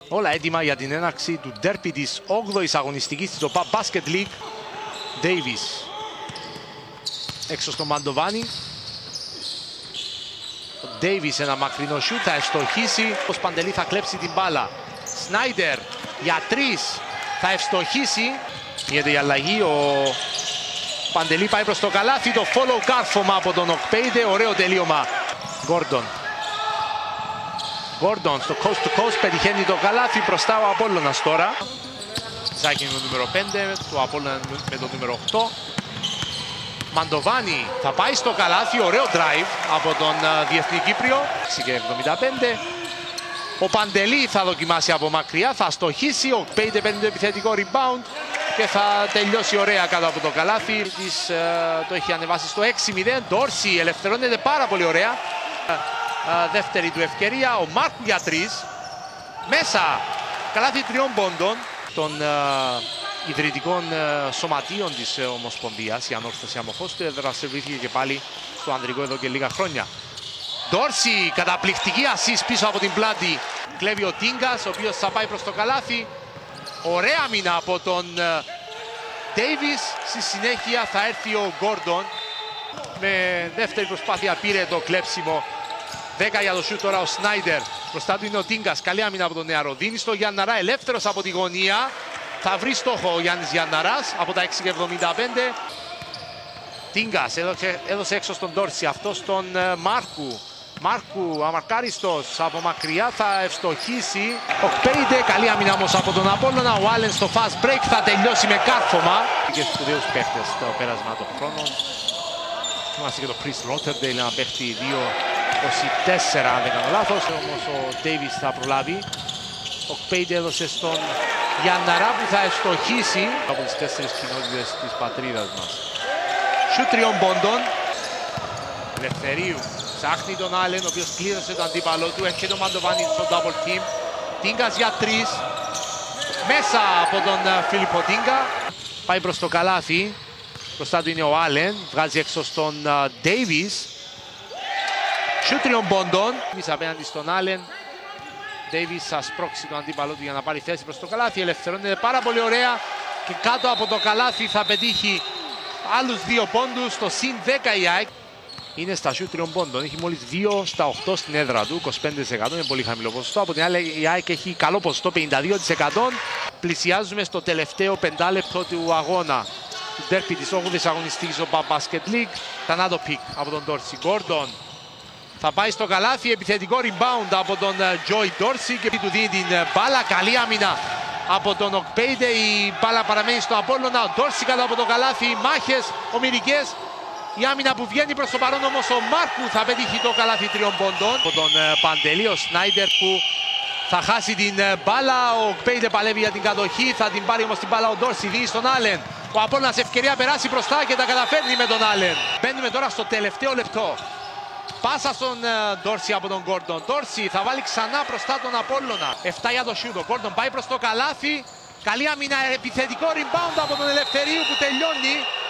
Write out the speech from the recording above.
Όλα έτοιμα για την έναρξη του ντέρπι της 8ης αγωνιστικής της ΟΠΑ Basket League. Davis έξω στο Μαντοβάνι. Ο Davis ένα μακρινό σιούτ, θα ευστοχίσει. Ο Παντελή θα κλέψει την μπάλα. Σνάιντερ για 3, θα ευστοχίσει. Γίνεται η αλλαγή, ο Παντελή πάει προς το καλάθι. Το follow κάρφωμα από τον Οκπέιντε, ωραίο τελείωμα. Gordon στο coast to coast πετυχαίνει το καλάθι, μπροστά ο Απόλλωνας τώρα. Ζάκη με το νούμερο 5, το Απόλλωνα με το νούμερο 8. Μαντοβάνι θα πάει στο καλάθι, ωραίο drive από τον Διεθνή Κύπριο. 6,75. Ο Παντελή θα δοκιμάσει από μακριά, θα στοχίσει, ο Πέιντε παίρνει το επιθετικό rebound και θα τελειώσει ωραία κάτω από το καλάθι. Το έχει ανεβάσει στο 6-0, Ντόρσι ελευθερώνεται πάρα πολύ ωραία. Δεύτερη του ευκαιρία, ο Μάρκου για 3. Μέσα, καλάθι 3 πόντων των ιδρυτικών σωματείων της Ομοσπονδίας. Η Ανόρθωση Αμοχώς του δραστηριοποιήθηκε και πάλι στο ανδρικό εδώ και λίγα χρόνια. Ντόρσι, καταπληκτική assist πίσω από την πλάτη. Κλέβει ο Τίγκας, ο οποίος θα πάει προς το καλάθι. Ωραία άμυνα από τον Davis. Στη συνέχεια θα έρθει ο Gordon. Με δεύτερη προσπάθεια πήρε το κλέψιμο. 10 για το σιούτ τώρα ο Σνάιντερ. Μπροστά του είναι ο Τίγκας. Καλή άμυνα από τον Νεαρό. Δίνει στο Γιανναρά, ελεύθερος από τη γωνία. Θα βρει στόχο ο Γιάννης Γιανναράς από τα 6,75. Τίγκας έδωσε έξω στον Ντόρσι, αυτό στον Μάρκου αμαρκάριστος από μακριά, θα ευστοχίσει. Ο Πέιντε, καλή άμυνα όμως από τον Απόλλωνα. Ο Άλεν στο fast break θα τελειώσει με κάρφωμα. Και στους σπουδαίους παίχτες το πέρασμα των χρόνων. Θυμάστε και το Chris Rotterdale, ένα παίχτη 2-24 αν δεν κάνω λάθος. Όμως ο Davis θα προλάβει. Ο Πέιντε έδωσε στον Γιανναρά που θα ευστοχίσει από τις 4 κοινότητες της πατρίδας μας. Σουτ 3 πόντων. Ελευθερίου ψάχνει τον Άλεν, ο οποίος κλείδωσε τον αντίπαλο του. Έχει και το Μαντοβάνι στο double team. Τίγκας για 3. Μέσα από τον Φίλιππο Τίγκα. Πάει προς το καλάθι. Μπροστά του είναι ο Άλεν. Βγάζει έξω στον Davis. Σουτ 3 πόντων. Εμείς απέναντι στον Άλεν. Davis θα σπρώξει τον αντίπαλο του για να πάρει θέση προς το καλάθι. Ελευθερώνεται πάρα πολύ ωραία. Και κάτω από το καλάθι θα πετύχει άλλους 2 πόντους. Στο συν 10 η ΑΕΚ. Είναι στα σουτ 3 πόντων. Έχει μόλις 2 στα 8 στην έδρα του. 25%. Είναι πολύ χαμηλό ποσοστό. Από την άλλη η ΑΕΚ έχει καλό ποσοστό. 52%. Πλησιάζουμε στο τελευταίο 5 λεπτό του αγώνα. Του ντέρπι της 8ης αγωνιστικής ΟΠΑ Basket League. Τανάτο πικ από τον Ντόρσι. Gordon θα πάει στο καλάθι. Επιθετικό rebound από τον Joy Dorsey και του δίνει την μπάλα. Καλή άμυνα από τον Οκπέιντε. Η μπάλα παραμένει στο Απόλλωνα. Ο Dorsey κάτω από το καλάθι. Μάχες ομηρικές. Η άμυνα που βγαίνει προς το παρόν όμως ο Μάρκου θα πετύχει το καλάθι 3 πόντων. Από τον Παντελή, ο Σνάιντερ που θα χάσει την μπάλα. Ο Οκπέιντε παλεύει για την κατοχή. Θα την πάρει όμως την μπάλα ο Ντόρσι. Δίνει στον Άλεν. Ο Απόλλωνας ευκαιρία περάσει μπροστά και τα καταφέρνει με τον Άλεν. Μπαίνουμε τώρα στο τελευταίο λεπτό. Πάσα στον Ντόρσι από τον Gordon. Ντόρσι θα βάλει ξανά μπροστά τον Απόλλωνα. 7 για το σιούτ. Ο Gordon πάει προς το καλάθι. Καλή άμυνα, επιθετικό rebound από τον Ελευθερίου που τελειώνει.